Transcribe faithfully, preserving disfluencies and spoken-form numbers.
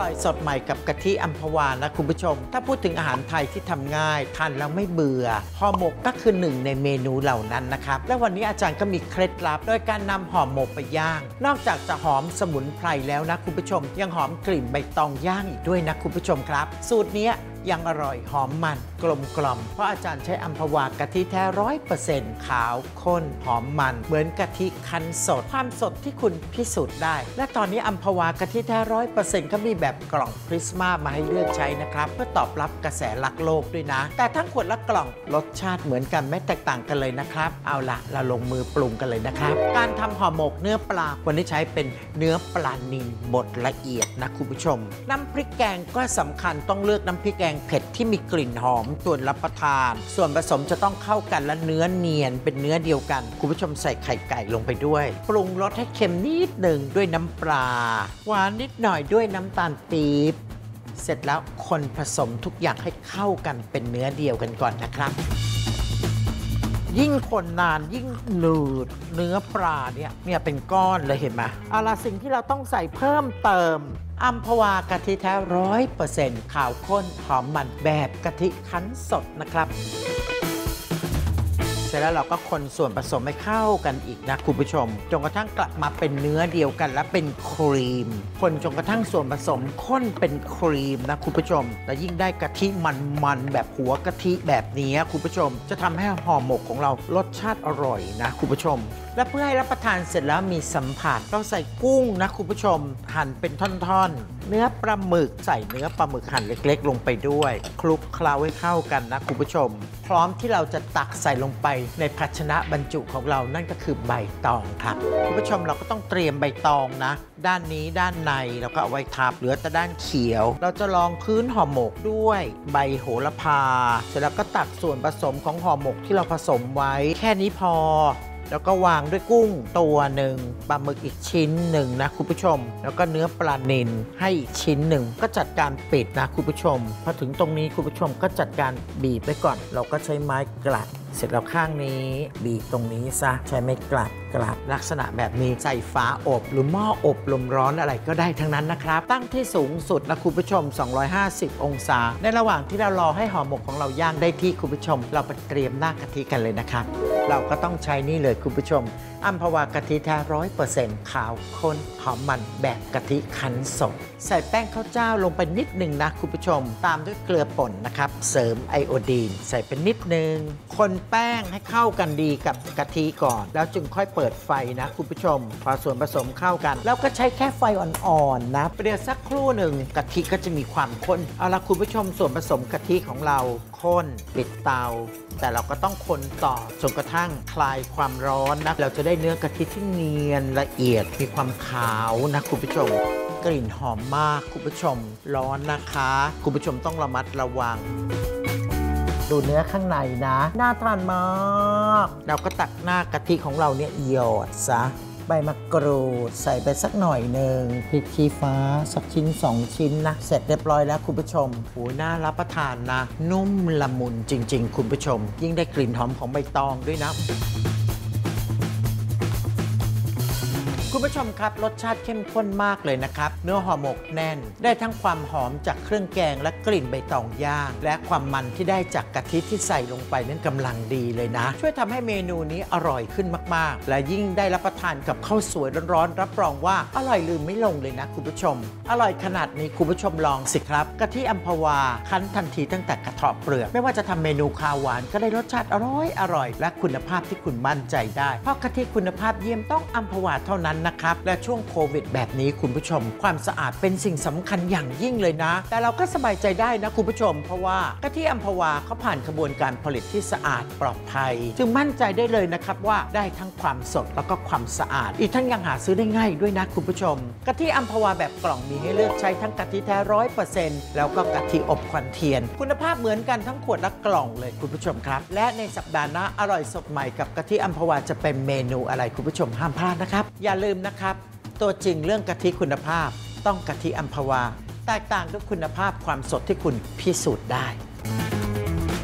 อยสดใหม่กับกะทิอัมพวานะคุณผู้ชมถ้าพูดถึงอาหารไทยที่ทำง่ายทานแล้วไม่เบื่อห่อหมกก็คือหนึ่งในเมนูเหล่านั้นนะครับและวันนี้อาจารย์ก็มีเคล็ดลับโดยการนำห่อหมกไปย่างนอกจากจะหอมสมุนไพรแล้วนะคุณผู้ชมยังหอมกลิ่นใบตองย่างอีกด้วยนะคุณผู้ชมครับสูตรนี้ยังอร่อยหอมมันกลมกล่อมเพราะอาจารย์ใช้อัมพวากะทิแท้ร้อยเปอร์เซ็นต์ขาวข้นหอมมันเหมือนกะทิคั้นสดความสดที่คุณพิสูจน์ได้และตอนนี้อัมพวากะทิแท้ร้อยเปอร์เซ็นต์ก็มีแบบกล่องพริสมามาให้เลือกใช้นะครับเพื่อตอบรับกระแสรักโลกด้วยนะแต่ทั้งขวดและกล่องรสชาติเหมือนกันไม่แตกต่างกันเลยนะครับเอาละเราลงมือปรุงกันเลยนะครับการทำห่อหมกเนื้อปลาควรที่ใช้เป็นเนื้อปลานิลบดละเอียดนะคุณผู้ชมน้ำพริกแกงก็สำคัญต้องเลือกน้ำพริกแกงเผ็ดที่มีกลิ่นหอมส่วนรับประทานส่วนผสมจะต้องเข้ากันและเนื้อเนียนเป็นเนื้อเดียวกันคุณผู้ชมใส่ไข่ไก่ลงไปด้วยปรุงรสให้เค็มนิดหนึ่งด้วยน้ำปลาหวานนิดหน่อยด้วยน้ำตาลปี๊บเสร็จแล้วคนผสมทุกอย่างให้เข้ากันเป็นเนื้อเดียวกันก่อนนะครับยิ่งคนนานยิ่งหนืดเนื้อปลาเนี่ยเนี่ยเป็นก้อนเลยเห็นไหมเอาล่ะสิ่งที่เราต้องใส่เพิ่มเติมอัมพวากะทิแท้ร้อยเปอร์เซ็นต์ขาวข้นหอมมันแบบกะทิคั้นสดนะครับเสร็จแล้วเราก็คนส่วนผสมให้เข้ากันอีกนะคุณผู้ชมจนกระทั่งกลับมาเป็นเนื้อเดียวกันและเป็นครีมคนจนกระทั่งส่วนผสมข้นเป็นครีมนะคุณผู้ชมและยิ่งได้กะทิมันๆแบบหัวกะทิแบบนี้คุณผู้ชมจะทำให้ห่อหมกของเรารสชาติอร่อยนะคุณผู้ชมและเพื่อให้รับประทานเสร็จแล้วมีสัมผัสเราใส่กุ้งนะคุณผู้ชมหั่นเป็นท่อนๆเนื้อปลาหมึกใส่เนื้อปลาหมึกหั่นเล็กๆลงไปด้วยคลุกเคล้าให้เข้ากันนะคุณผู้ชมพร้อมที่เราจะตักใส่ลงไปในภาชนะบรรจุของเรานั่นก็คือใบตองครับคุณผู้ชมเราก็ต้องเตรียมใบตองนะด้านนี้ด้านในเราก็เอาไว้ทับเหลือแต่ด้านเขียวเราจะลองพื้นห่อหมกด้วยใบโหระพาเสร็จแล้วก็ตักส่วนผสมของห่อหมกที่เราผสมไว้แค่นี้พอแล้วก็วางด้วยกุ้งตัวหนึ่งปลาหมึกอีกชิ้นหนึ่งนะคุณผู้ชมแล้วก็เนื้อปลานิลให้อีกชิ้นหนึ่งก็จัดการปิดนะคุณผู้ชมพอถึงตรงนี้คุณผู้ชมก็จัดการบีบไปก่อนเราก็ใช้ไม้กลัดเสร็จแล้วข้างนี้บีบตรงนี้ซะใช้ไม้กลัดกลัดลักษณะแบบนี้ใส่ฝาอบหรือหม้ออบลมร้อนอะไรก็ได้ทั้งนั้นนะครับตั้งที่สูงสุดนะคุณผู้ชมสองร้อยห้าสิบองศาในระหว่างที่เรารอให้ห่อหมกของเราย่างได้ที่คุณผู้ชมเราไปเตรียมหน้ากะทิกันเลยนะครับเราก็ต้องใช้นี่เลยคุณผู้ชมอัมพวากะทิแท้ร้อยเปอร์เซ็นต์ขาวข้นหอมมันแบบกะทิคั้นสดใส่แป้งข้าวเจ้าลงไปนิดหนึ่งนะคุณผู้ชมตามด้วยเกลือป่นนะครับเสริมไอโอดีนใส่เป็นนิดนึงคนแป้งให้เข้ากันดีกับกะทิก่อนแล้วจึงค่อยเปิดไฟนะคุณผู้ชมพอส่วนผสมเข้ากันแล้วก็ใช้แค่ไฟอ่อนๆนะเดี๋ยวสักครู่หนึ่งกะทิก็จะมีความข้นเอาละคุณผู้ชมส่วนผสมกะทิของเราข้นปิดเตาแต่เราก็ต้องคนต่อจนกระทั่งคลายความร้อนนะเราจะได้เนื้อกะทิที่เนียนละเอียดมีความขาวนะคุณผู้ชมกลิ่นหอมมากคุณผู้ชมร้อนนะคะคุณผู้ชมต้องระมัดระวังดูเนื้อข้างในนะน่าทานมากเราก็ตักหน้ากะทิของเราเนี่ยหยอดซะใบมะกรูดใส่ไปสักหน่อยหนึ่งพริกชี้ฟ้าสักชิ้นสองชิ้นนะเสร็จเรียบร้อยแล้วคุณผู้ชมโหน่ารับประทานนะนุ่มละมุนจริงๆคุณผู้ชมยิ่งได้กลิ่นหอมของใบตองด้วยนะคุณผู้ชมครับรสชาติเข้มข้นมากเลยนะครับเนื้อห่อหมกแน่นได้ทั้งความหอมจากเครื่องแกงและกลิ่นใบตองย่างและความมันที่ได้จากกะทิที่ใส่ลงไปนั้นกำลังดีเลยนะช่วยทำให้เมนูนี้อร่อยขึ้นมากๆและยิ่งได้รับประทานกับข้าวสวยร้อนๆรับรองว่าอร่อยลืมไม่ลงเลยนะคุณผู้ชมอร่อยขนาดนี้คุณผู้ชมลองสิครับกะทิอัมพวาคั้นทันทีตั้งแต่กระเทาะเปลือกไม่ว่าจะทำเมนูคาวหวานก็ได้รสชาติอร่อยอร่อยและคุณภาพที่คุณมั่นใจได้เพราะกะทิคุณภาพเยี่ยมต้องอัมพวาเท่านั้นนะครับและช่วงโควิดแบบนี้คุณผู้ชมความสะอาดเป็นสิ่งสำคัญอย่างยิ่งเลยนะแต่เราก็สบายใจได้นะคุณผู้ชมเพราะว่ากะทิอัมพวาเขาผ่านกระบวนการผลิตที่สะอาดปลอดภัยจึงมั่นใจได้เลยนะครับว่าได้ทั้งความสดแล้วก็ความสะอาดอีกทั้งยังหาซื้อได้ง่ายด้วยนะคุณผู้ชมกะทิอัมพวาแบบกล่องมีให้เลือกใช้ทั้งกะทิแท้ร้อยเปอร์เซ็นต์แล้วก็กะทิอบควันเทียนคุณภาพเหมือนกันทั้งขวดและกล่องเลยคุณผู้ชมครับและในสัปดาห์หน้าอร่อยสดใหม่กับกะทิอัมพวาจะเป็นเมนูอะไรคุณผู้ชมห้ามพลาดนะครับอย่าลืมนะครับตัวจริงเรื่องกะทิคุณภาพต้องกะทิอัมพวาแตกต่างด้วยคุณภาพความสดที่คุณพิสูจน์ได้